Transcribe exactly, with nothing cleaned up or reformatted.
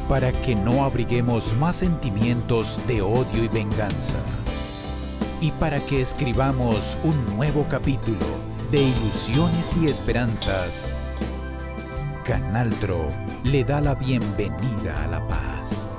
para que no abriguemos más sentimientos de odio y venganza, y para que escribamos un nuevo capítulo de ilusiones y esperanzas, Canal Tro le da la bienvenida a la paz.